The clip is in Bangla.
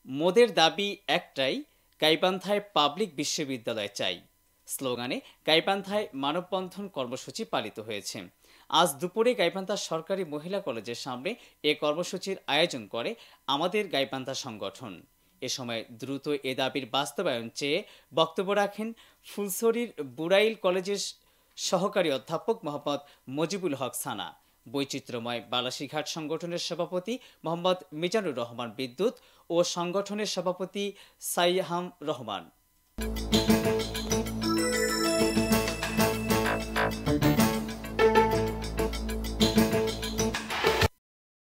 মোদের দাবি একটাই, গাইবান্ধায় পাবলিক বিশ্ববিদ্যালয় চাই স্লোগানে গাইবান্ধায় মানববন্ধন কর্মসূচি পালিত হয়েছে। আজ দুপুরে গাইবান্ধা সরকারি মহিলা কলেজের সামনে এ কর্মসূচির আয়োজন করে আমাদের গাইবান্ধা সংগঠন। এ সময় দ্রুত এ দাবির বাস্তবায়ন চেয়ে বক্তব্য রাখেন ফুলছড়ির বুড়াইল কলেজের সহকারী অধ্যাপক মোহাম্মদ মজিবুল হক সানা, বৈচিত্র্যময় বালাসীঘাট সংগঠনের সভাপতি মোহাম্মদ মিজানুর রহমান বিদ্যুৎ ও সংগঠনের সভাপতি সাইহাম রহমান।